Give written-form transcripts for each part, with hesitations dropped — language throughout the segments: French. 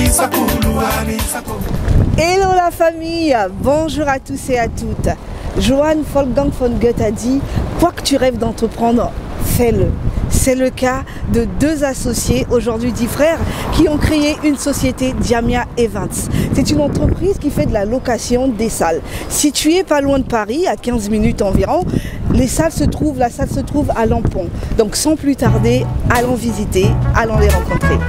Hello la famille, bonjour à tous et à toutes. Johan Wolfgang von Goethe a dit « Quoi que tu rêves d'entreprendre, fais-le ». C'est le cas de deux associés, aujourd'hui 10 frères, qui ont créé une société Diamia Events. C'est une entreprise qui fait de la location des salles. Située pas loin de Paris, à 15 minutes environ, la salle se trouve à Lampon. Donc sans plus tarder, allons visiter, allons les rencontrer.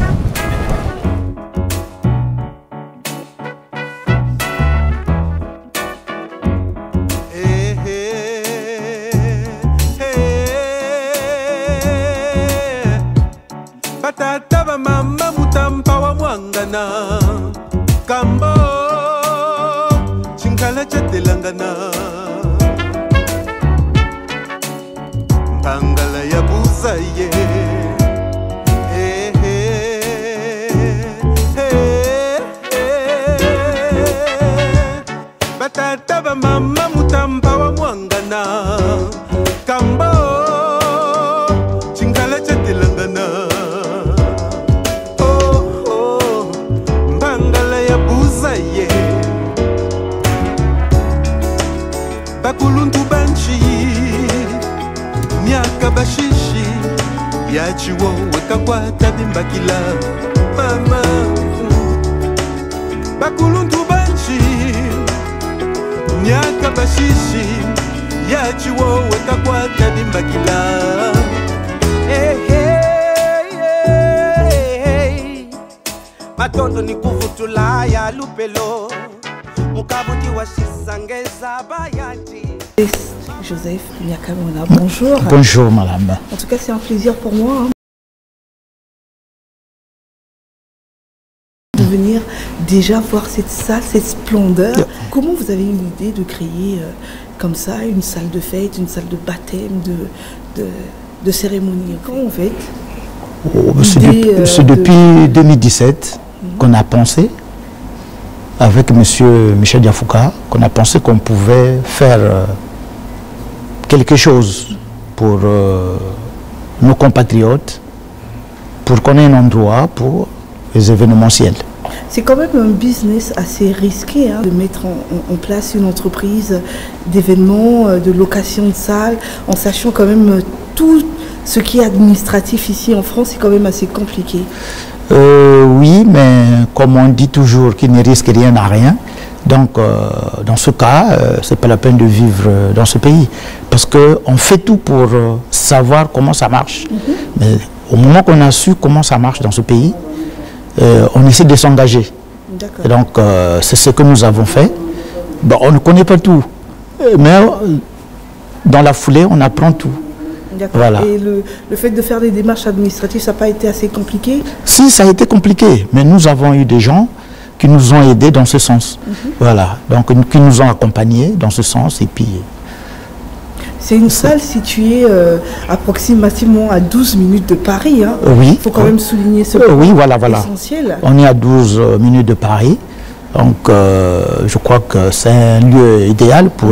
Taba mama mutampa wa mwangana Kambo Chinkala chatelangana Mpangala ya buza ye Batataba mama mutampa wa mwangana Kambo Chinkala chatelangana Bakuluntu banchi Nyaka bashishi Yachiwo weka kwa tabimbakila Mama Bakuluntu banchi Nyaka bashishi Yachiwo weka kwa tabimbakila Hey hey hey hey Matondo ni kuvutula ya lupelo Joseph Miakamona, bonjour. Bonjour madame. En tout cas, c'est un plaisir pour moi de venir déjà voir cette salle, cette splendeur. Comment vous avez eu l'idée de créer comme ça une salle de fête, une salle de baptême, de cérémonie? Comment vous faites? C'est depuis 2017 qu'on a pensé avec monsieur Michel Diafouka, qu'on a pensé qu'on pouvait faire quelque chose pour nos compatriotes, pour qu'on ait un endroit pour les événementiels. C'est quand même un business assez risqué de mettre en place une entreprise d'événements, de location de salles, en sachant quand même tout ce qui est administratif ici en France, c'est quand même assez compliqué. Oui, mais comme on dit toujours qu'il ne risque rien à rien, donc dans ce cas, c'est pas la peine de vivre dans ce pays. Parce qu'on fait tout pour savoir comment ça marche. Mais au moment qu'on a su comment ça marche dans ce pays, on essaie de s'engager. Donc c'est ce que nous avons fait. Bon, on ne connaît pas tout, mais dans la foulée, on apprend tout. Voilà. Et le fait de faire des démarches administratives, ça n'a pas été assez compliqué? Si, ça a été compliqué, mais nous avons eu des gens qui nous ont aidés dans ce sens. Voilà, donc qui nous ont accompagnés dans ce sens. Et puis, c'est une salle située approximativement à 12 minutes de Paris. Hein. Oui. Il faut quand même souligner ce point oui, voilà. essentiel. On est à 12 minutes de Paris. Donc, je crois que c'est un lieu idéal pour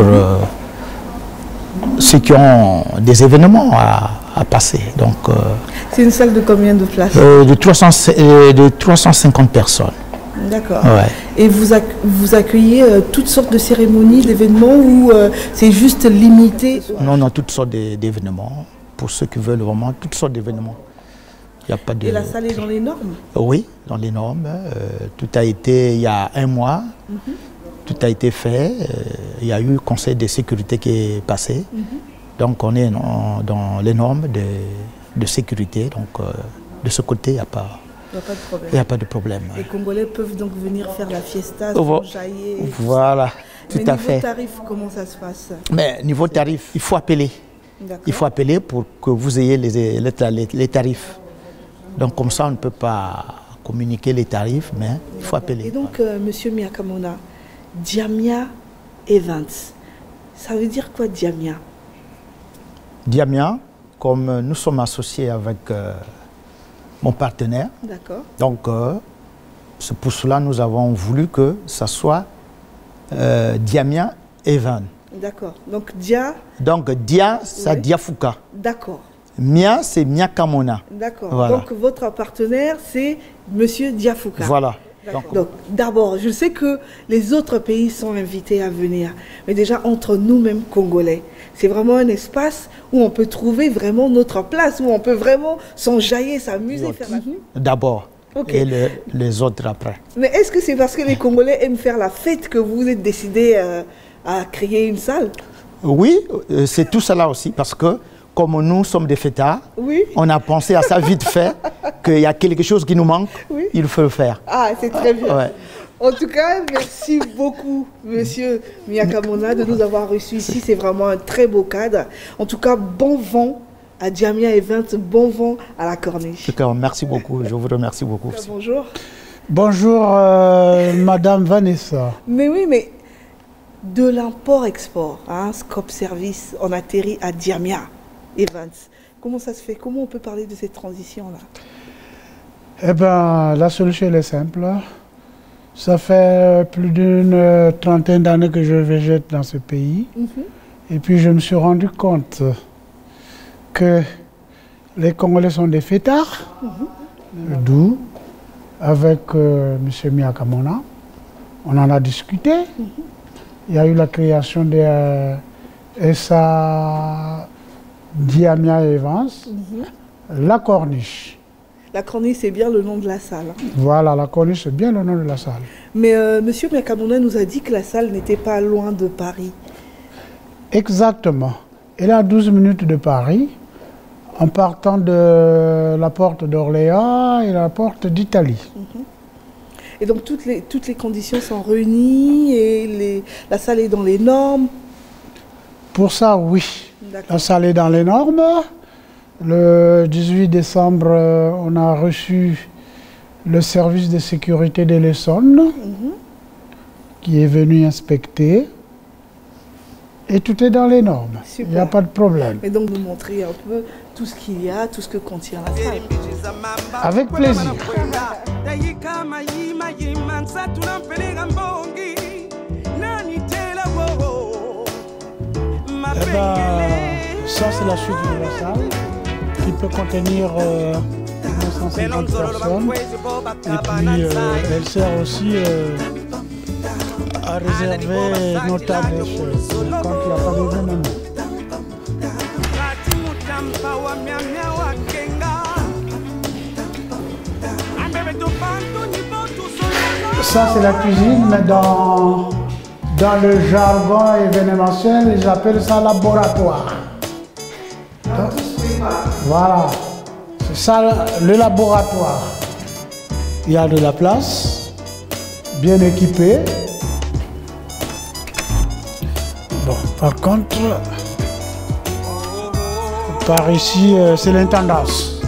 ceux qui ont des événements à passer. Donc, c'est une salle de combien de places? De 350 personnes. D'accord. Ouais. Et vous accueillez toutes sortes de cérémonies, d'événements ou c'est juste limité? Non, toutes sortes d'événements. Pour ceux qui veulent vraiment, toutes sortes d'événements. Il y a pas de... Et la salle est dans les normes? Oui, dans les normes. Tout a été, il y a un mois, tout a été fait. Il y a eu le conseil de sécurité qui est passé. Donc on est dans les normes de sécurité. Donc de ce côté, il n'y a pas... Il n'y a pas de problème. Les Congolais peuvent donc venir faire la fiesta, s'enjailler. Voilà, tout à fait. Niveau tarif, comment ça se passe? Mais niveau tarif, il faut appeler. Il faut appeler pour que vous ayez les tarifs. Donc comme ça, on ne peut pas communiquer les tarifs, mais il faut appeler. Et donc, monsieur Miakamona, Diamia Events, ça veut dire quoi Diamia? Diamia, comme nous sommes associés avec mon partenaire. D'accord. Donc, c'est pour cela que nous avons voulu que ça soit Diamia Events. D'accord. Donc Dia. Donc Dia, c'est Diafouka. D'accord. Mia, c'est Mia Kamona. D'accord. Voilà. Donc votre partenaire, c'est Monsieur Diafouka. Voilà. Donc d'abord, je sais que les autres pays sont invités à venir, mais déjà entre nous-mêmes Congolais, c'est vraiment un espace où on peut trouver vraiment notre place, où on peut vraiment s'enjailler, s'amuser, faire la fête. D'abord, Okay. et les autres après. Mais est-ce que c'est parce que les Congolais aiment faire la fête que vous êtes décidé à créer une salle? Oui, c'est tout cela aussi, parce que comme nous sommes des fêtards, Oui. on a pensé à ça vite fait, qu'il y a quelque chose qui nous manque, Oui. il faut le faire. Ah, c'est très bien. Ouais. En tout cas, merci beaucoup, Monsieur Miakamona, de nous avoir reçus ici. C'est vraiment un très beau cadre. En tout cas, bon vent à Djamia Event, bon vent à la Corniche. Merci beaucoup, je vous remercie beaucoup. Bonjour. Bonjour, Madame Vanessa. Mais oui, mais de l'import-export, hein, Scope Service, on atterrit à Djamia Events. Comment ça se fait? Comment on peut parler de cette transition-là? Eh bien, la solution elle est simple. Ça fait plus d'une trentaine d'années que je végète dans ce pays. Et puis je me suis rendu compte que les Congolais sont des fêtards. D'où, avec M. Miakamona, on en a discuté. Il y a eu la création de SA Djamia Events, la Corniche. La Corniche, c'est bien le nom de la salle. Voilà, la Corniche, c'est bien le nom de la salle. Mais Monsieur Miakamona nous a dit que la salle n'était pas loin de Paris. Exactement. Elle est à 12 minutes de Paris, en partant de la porte d'Orléans et la porte d'Italie. Et donc toutes les conditions sont réunies et la salle est dans les normes. Pour ça, oui. La salle est dans les normes. Le 18 décembre, on a reçu le service de sécurité de l'Essonne qui est venu inspecter. Et tout est dans les normes. Super. Il n'y a pas de problème. Et donc nous montrer un peu tout ce qu'il y a, tout ce que contient la salle. Avec plaisir. Eh ben, ça c'est la suite de la salle qui peut contenir 250 personnes. Et puis elle sert aussi à réserver nos tables et chaises quand il n'y a pas d'événement. Ça c'est la cuisine, mais dans le jargon événementiel, ils appellent ça laboratoire. Voilà, c'est ça le laboratoire. Il y a de la place, bien équipée. Bon, par contre, par ici, c'est l'intendance.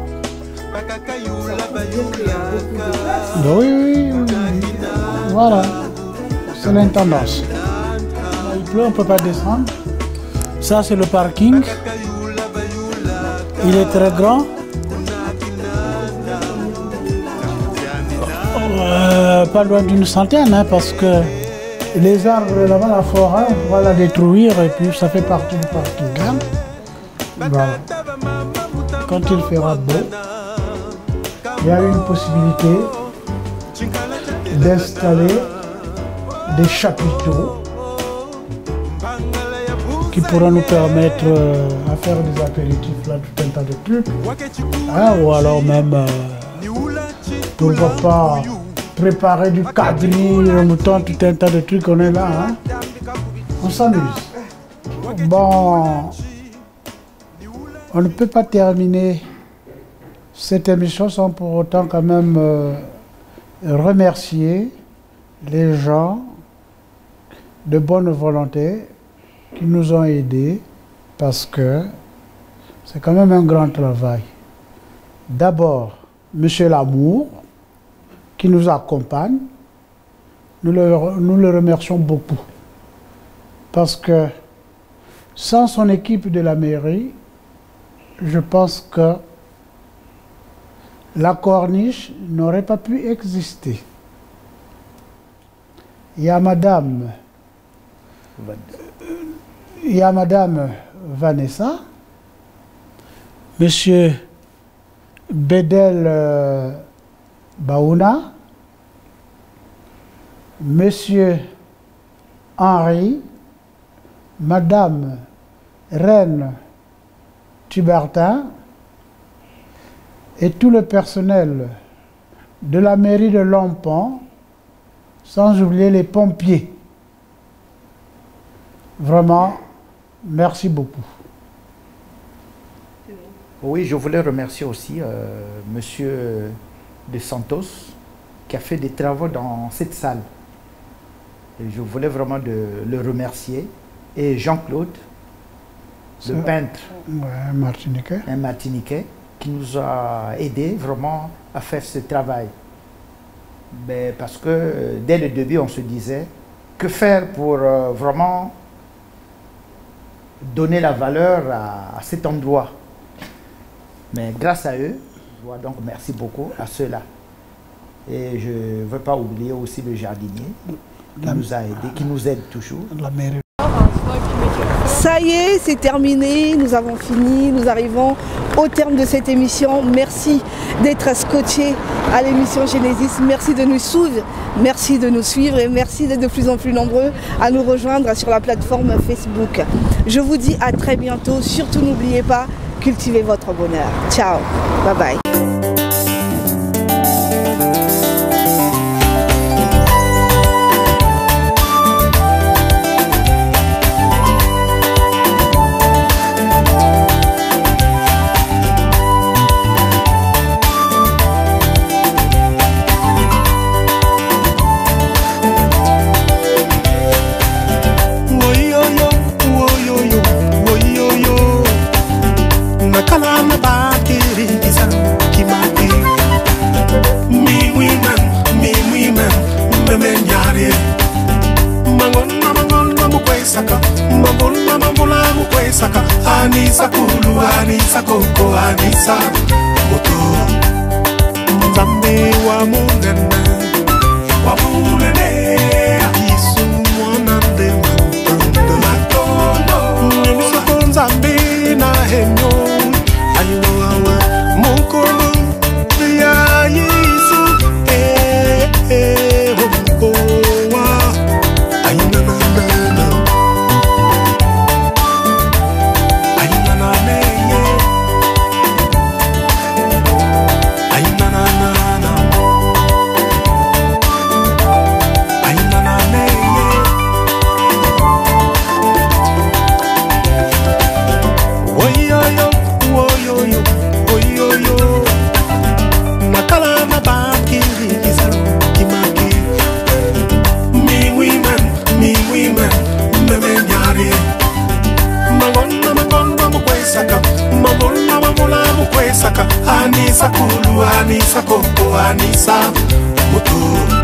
Oui. Voilà, c'est l'intendance. Il pleut, on ne peut pas descendre. Ça, c'est le parking. Il est très grand. Pas loin d'une centaine, hein, parce que les arbres là-bas, la forêt, on pourra la détruire et puis ça fait partie du parking. Hein. Voilà. Quand il fera beau, il y a une possibilité d'installer des chapiteaux qui pourront nous permettre à faire des apéritifs, là, tout un tas de trucs. Hein, ou alors même, pourquoi pas, préparer du quadrille, mouton, tout un tas de trucs, on est là. Hein. On s'amuse. Bon, on ne peut pas terminer cette émission sans pour autant quand même remercier les gens de bonne volonté qui nous ont aidés parce que c'est quand même un grand travail. D'abord, M. Lamour, qui nous accompagne, nous le remercions beaucoup parce que sans son équipe de la mairie, je pense que la Corniche n'aurait pas pu exister. Il y a Madame Vanessa Monsieur Bedel Baouna, Monsieur Henri, Madame Reine Tubertin et tout le personnel de la mairie de Lompan, sans oublier les pompiers. Vraiment, merci beaucoup. Oui, je voulais remercier aussi Monsieur De Santos qui a fait des travaux dans cette salle. Et je voulais vraiment le remercier. Et Jean-Claude, le peintre, un Martiniquais, qui nous a aidés vraiment à faire ce travail. Mais parce que dès le début, on se disait, que faire pour vraiment donner la valeur à cet endroit. Mais grâce à eux, je vois donc merci beaucoup à ceux-là. Et je ne veux pas oublier aussi le jardinier qui nous a aidés, qui nous aide toujours. La mairie. Ça y est, c'est terminé, nous avons fini, nous arrivons au terme de cette émission. Merci d'être scotché à l'émission Genesis, merci de nous suivre, et merci d'être de plus en plus nombreux à nous rejoindre sur la plateforme Facebook. Je vous dis à très bientôt, surtout n'oubliez pas, cultivez votre bonheur. Ciao, bye bye. Anisa kulu, anisa koko, anisa moto. Nzambe wa munene, Isu mwanande matondo. Nyemisoko nzambe na henyo, ayino awe mukulu ya Yesu. Hokowa, ayina na. Anisa kulu, anisa koko, anisa moto.